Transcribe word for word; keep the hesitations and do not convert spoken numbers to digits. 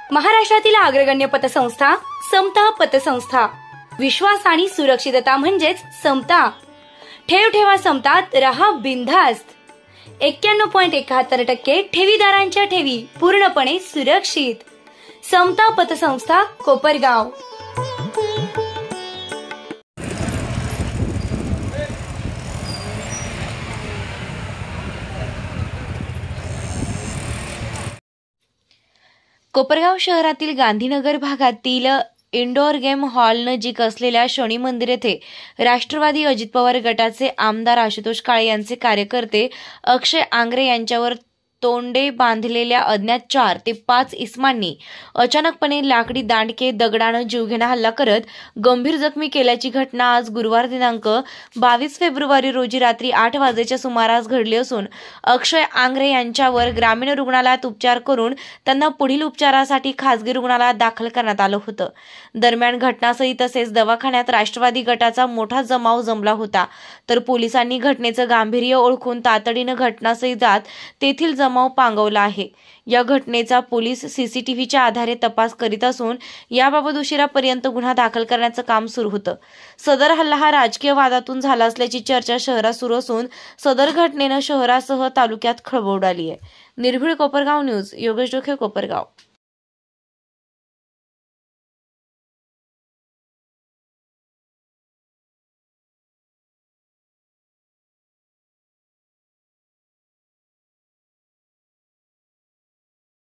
महाराष्ट्रातील अग्रगण्य पतसंस्था समता पतसंस्था. विश्वास आणि सुरक्षितता म्हणजेच समता. ठेव ठेवा समतात, रहा बिनधास्त. एक्क्याण्णव पॉइंट एकाहत्तर टक्के ठेवीदारांच्या ठेवी पूर्णपणे सुरक्षित. समता पतसंस्था, कोपरगाव. कोपरगाव शहरातील गांधीनगर भागातील इंडोर गेम हॉल नजीक असलेल्या शनी मंदिर येथे राष्ट्रवादी अजित पवार गटाचे आमदार आशुतोष काळे यांचे कार्यकर्ते अक्षय आंग्रे यांच्यावर तोंडे बांधलेल्या अज्ञात चार ते पाच इसमांनी अचानकपणे लाकडी दांडके दगडानं जीवघेणा हल्ला करत गंभीर जखमी केल्याची घटना आज गुरुवार दिनांक बावीस फेब्रुवारी रोजी रात्री आठ वाजेच्या सुमारास घडली असून अक्षय आंग्रे यांच्यावर ग्रामीण रुग्णालयात उपचार करून त्यांना पुढील उपचारासाठी खासगी रुग्णालयात दाखल करण्यात आलं होतं. दरम्यान घटनास्थळी तसेच दवाखान्यात राष्ट्रवादी गटाचा मोठा जमाव जमला होता. तर पोलिसांनी घटनेचं गांभीर्य ओळखून तातडीनं घटनास्थळी जात तेथील जमाव पांगवला आहे. या घटनेचा पोलीस सीसीटीव्हीच्या आधारे तपास करीत असून याबाबत उशिरापर्यंत गुन्हा दाखल करण्याचं काम सुरू होतं. सदर हल्ला हा राजकीय वादातून झाला असल्याची चर्चा शहरात सुरू असून सदर घटनेनं शहरासह तालुक्यात खळबळ उडाली आहे. निर्भीड कोपरगाव न्यूज, योगेश डोके, कोपरगाव.